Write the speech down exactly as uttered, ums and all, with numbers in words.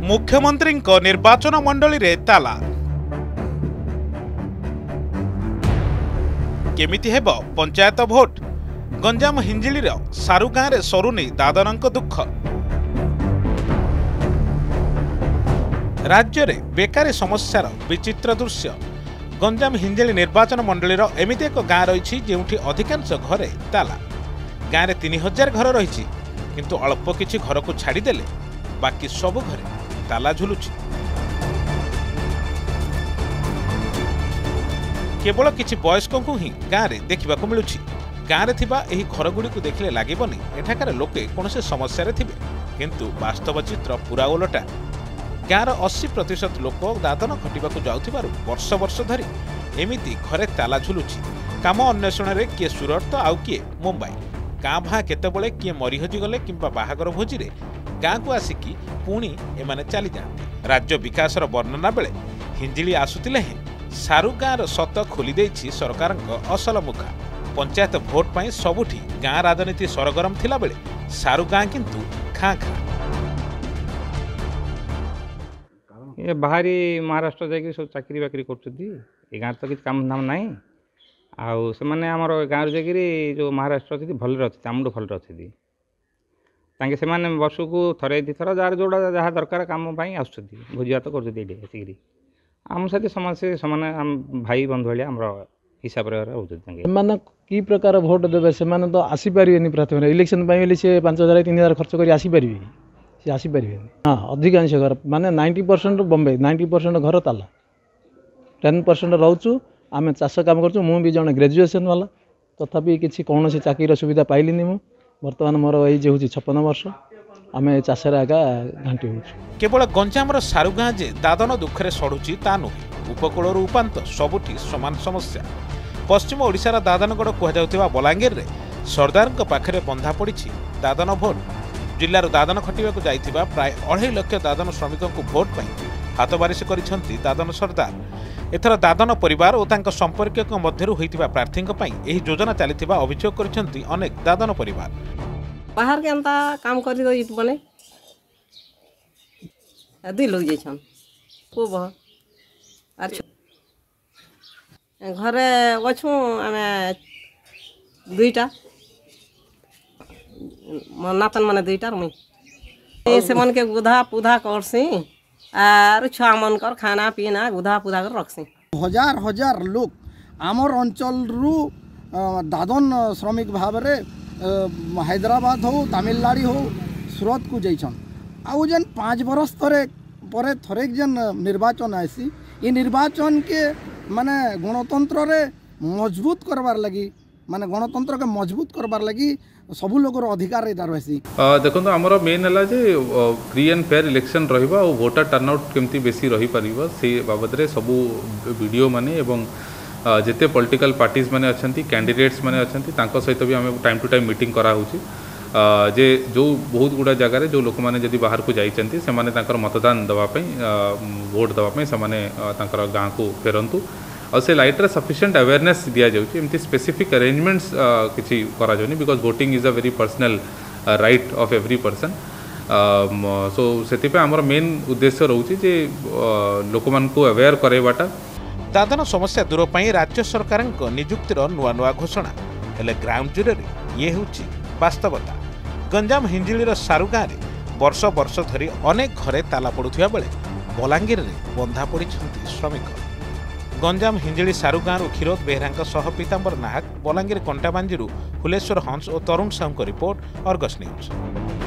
मुख्यमंत्री निर्वाचन मंडली रे ताला केमिति हेब पंचायत भोट। गंजाम हिंजिलीर सारू गाँव में सरुनी दादनक दुख। राज्य में बेकारी समस्यार विचित्र दृश्य। गंजाम हिंजिली निर्वाचन मंडलीर एमिति एक गाँ रही जोठी अधिकांश घरे ताला। गाँव में तीन हजार घर रही किंतु अल्प किछि घर को छाड़देले बाकी सब घरे ताला झुलुछि। केवल किछि वयस्कों को ही गाँव में देखा मिलुछि। गाँव में थिबा एही घरगुड़ी को देखले लागबनी एठाकार लोके कौनसी समस्या थिबे, किंतु वास्तव चित्र पूरा उलटा। गाँवर अस्सी प्रतिशत लोक दादन खटिबाकू जाउथिबारु वर्ष वर्ष धरी एमिति घरे ताला झुलुछि। काम अन्वेषण में किए सूरत तो आउ किए मुंबई। गाँ भा केतेबेले किए मरी हजि गले किंबा बाहागर भोजी रे गाँ को आसिकी पुणी एमाने चली जाते। राज्य विकासर वर्णना बेले हिंजिली आसुतिले हैं सारू गाँवर सत खोली देछि सरकार असल मुखा। पंचायत भोट पाई सबुठी गाँ राजनीति सरगरम थिला बेले सारू गाँ किंतु खाँ खाँ। ये बाहरी महाराष्ट्र जाकि सब चाकरी बाकरी करछथि। ए गाँ तो किछ काम नाम नाही। आउ से माने हमर गाँ जाकि जो महाराष्ट्र अछि भल रछि चामुंड भल रछि। तांके से माने वर्ष को थरे दि थर जार जोड़ा जहाँ दरकार काम पाई आछथि भोजी भात करछथि एठी एसिकरी। आम साथी समाज से समान आम भाई बंधु भलिया हमर हिसाब रे होउछ। तांके माने की प्रकार भोट देबे से माने तो आसी परिबेनी। प्रथम इलेक्शन पाई बेली से पाँच हजार तीन हजार खर्च करी आसी परिबे से आसी परिबेनी। हां अधिकांश घर माने नब्बे परसेंट बॉम्बे नब्बे परसेंट घर ताला दस परसेंट रहउछु। आमे चाष काम करछु। मु भी जने ग्रेजुएशन वाला तथापि किछि कोनोसी चाकरीर सुविधा पाइलिनी। मु वर्तमान मोर एज होउछि छप्पन वर्ष। आमे चाषरे आगा घांटी होउछु। केवल गंजामर सारू गाँ जे दादन दुखरे सड़ुछि ता नुहे। उपकूलर उपांत सबुठी समान समस्या। पश्चिम ओडिशार दादनगढ़ कहुजाउथिबा बलांगीर रे सरदारଙ୍କ पाखरे बंधा पड़िछि दादन भोट। जिल्लार दादन खटिबाकू जाइथिबा प्राय अढ़ाई लक्ष दादन श्रमिकों भोट पाई हाथबारिश करिसेंति दादन सरदार। एथर दादन परिवार और तांको संपर्कियों मध्यरु होइतिबा प्रार्थीଙ୍କ ପାଇଁ ଏହି योजना चलिथिबा अभियोग करिसेंति अनेक दादन परिवार। बाहर के अंता काम करी दई बने दुई लोग जाइछन खूब अच्छा घरे अछु। आमे दुईटा नातन माने दुईटा मुई से मन के गुधा पुधा करसी आर छुआ मन कर खाना पीना गुधा पुधा कर रखसी। हजार हजार लोग आमर अंचल रु दादन श्रमिक भाव रे हैदराबाद हो तमिलनाडु हो सूरत को जाइछन। आउ जन पाँच बरस थरे परे थरे जन निर्वाचन आसी ये निर्वाचन के माने गणतंत्र रे मजबूत करबार लगी माने गणतंत्र के मजबूत करबार लगी सबु लोगर अधिकार रे रहसी। देखो आमर मेन है जे फ्री एंड फेयर इलेक्शन रहिबा और वोटर टर्नआउट केमती बेसी रही परिबा से बाबद रे सबु वीडियो माने एवं जिते पॉलिटिकल पार्टीज माने अछंती कैंडिडेट्स माने अछंती तांको सहित भी हमें टाइम टू टाइम मीटिंग करा होची जे जो बहुत गुड़ा जगार जो लोक मैंने जदि बाहर को जाइछंती से माने तांकर मतदान दवा पई वोट दवा पई से माने तांकर गाँ को फेरंतु और से लाइट रे सफिशिएंट अवेयरनेस दिया जाउची। एमती स्पेसिफिक अरेंजमेंट्स किछि करा जोनी because voting is a very personal right of every person. So सेति पे हमर मेन उद्देश्य रहउची जे लोक मान को अवेयर करेबाटा। दादन समस्या दूर पाई राज्य सरकार नियुक्तिर नुआ नुआ घोषणा हेले ग्राउंड जीरो रे ये होची वास्तवता। गंजाम हिंजिलीर सारू गाँव में वर्ष वर्ष धरी अनेक घरे ताला पड़ुथिबा बेले बलांगीर रे बंधा पड़िछंती श्रमिक। गंजाम हिंजिली सारू गाँव क्षीरोद बेहरा सह पीतांबर नाहक बलांगीर कंटाबांजीरू हुलेश्वर हंस और Tarun Sahu report Argus news.